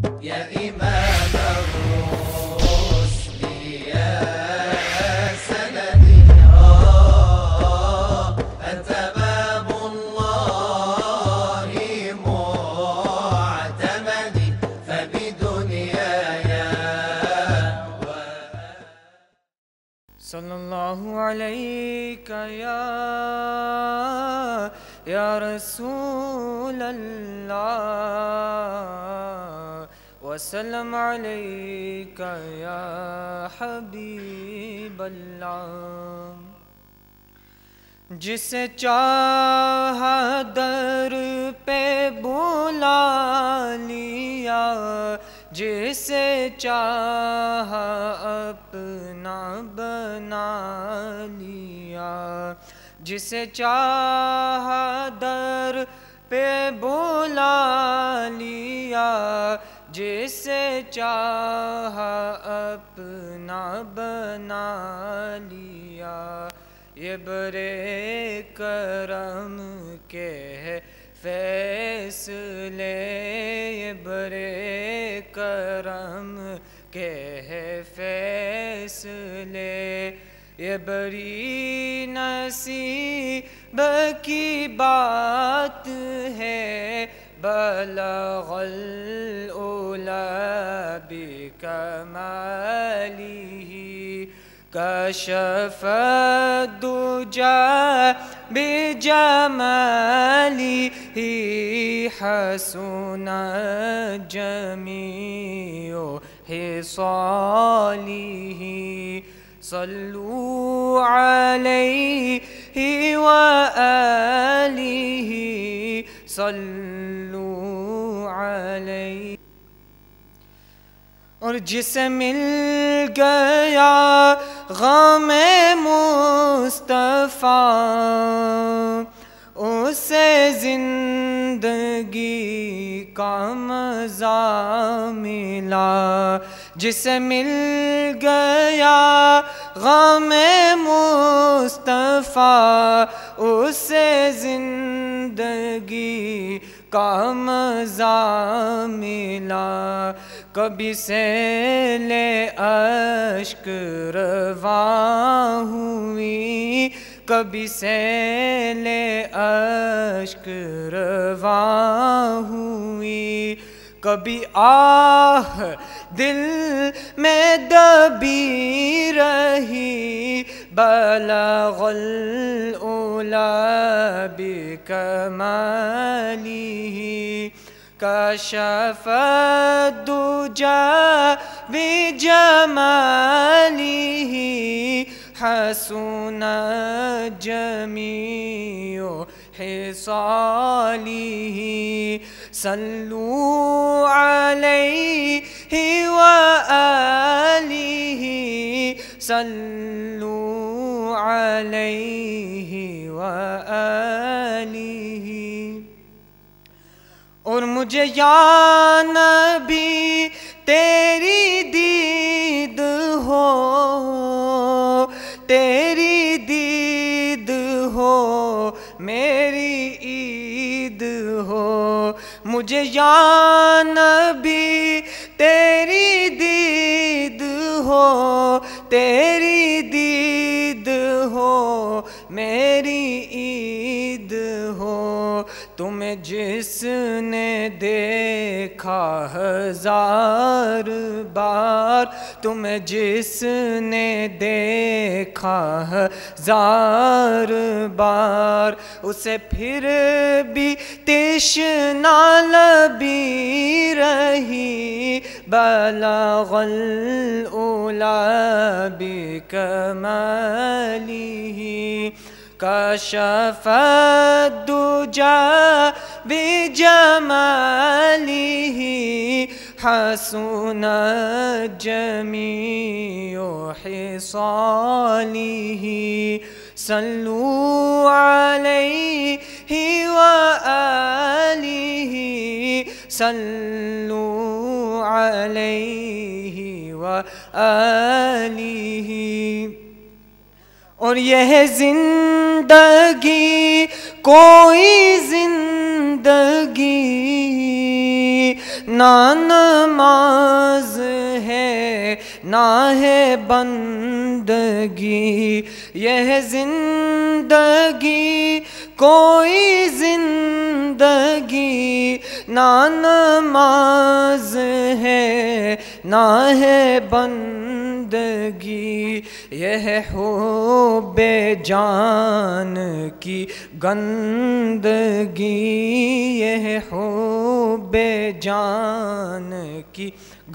يا إمام الرسل يا سندي أنت باب الله معتمدي فبدنياي صلى الله عليك يا رسول الله وسلم عليك يا حبیب اللہ. جسے چاہا در پہ بلا لیا، جسے چاہا اپنا بنا لیا، جسے چاہا در پہ بلا لیا، جسے چاہا اپنا بنا لیا. یہ برے کرم کے ہے فیصلے، یہ برے کرم کے ہے فیصلے، یہ بڑی نصیب کی بات ہے. بلغ العلا بکمالہ کشف الدجى بجماله حسن جميع خصاله. صلوا عليه وآله صلوا علیہ. اور جسے مل گیا غم مصطفیٰ، اسے زندگی کا مزہ ملا. جسے مل گیا غم مصطفیٰ، اسے زندگی کا مزہ ملا. کبھی سیل اشک رواں ہوئی، کبھی سیل اشک رواں ہوئی، کبھی آہ دل میں دبی رہی. بلغ العلا بکمالہ کشف الدجى بجماله حسن جميع خصاله. صلوا عليه وآله صلوا عليه وآله. اور مجھے یا نبی تیری دید ہو، تیری دید ہو، میری عید ہو. مجھے یا نبی تیری دید ہو، تیری دید ہو، میری عید ہو. تمہیں جس نے دیکھا ہزار بار، تمہیں جس نے دیکھا ہزار بار، اسے پھر بھی تشنا لبی رہی. بلغ العلا بکمالہ کشف الدجى بجماله حسن جميع خصاله. صلوا عليه وآله صلوا عليه وآله. اور یہ زندگی کوئی زندگی نہ نماز ہے نہ ہے بندگی، یہ زندگی کوئی زندگی، نہ نماز ہے نہ ہے بندگی، یہ حب جان کی گندگی، یہ حب جان کی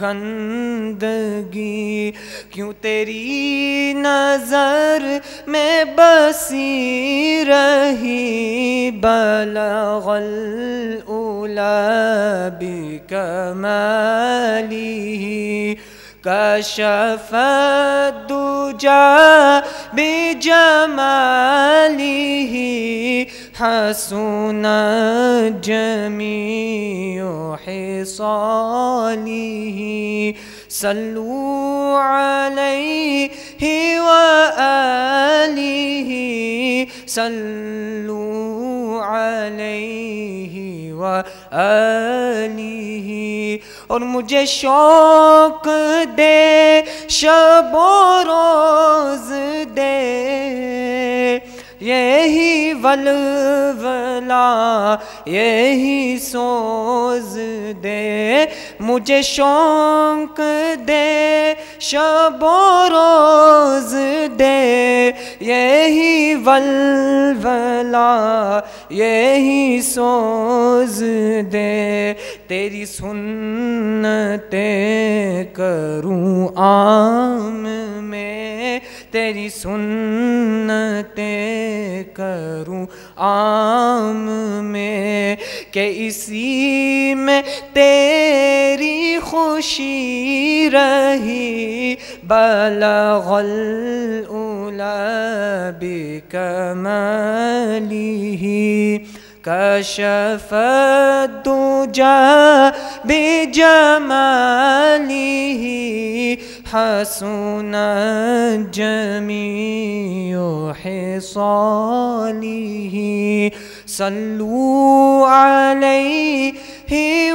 گندگی، کیوں تیری نظر میں بسی رہی بلغ الأولی بکمالہ، کشف الدجی بجمالہ، حسن جمیع خصالہ، صلوا علیہ وآلہ، صلوا علیہ وآلہ۔ اور مجھے شوق دے شب و روز دے، یہی ولولہ یہی سوز دے، مجھے شوق دے شب و روز دے، یہی ولولہ یہی سوز دے، تیری سنتیں کروں عام میں، تیری سنتیں کروں عام میں، کہ اسی میں تیری خوشی رہی بلغ الأولی بکمالہ، کشف الدجی بجمالہ، حسن جمیع خصالہ، صلوا علیہ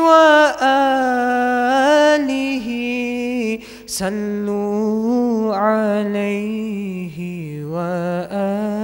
وآلہ، صلوا علیہ وآلہ۔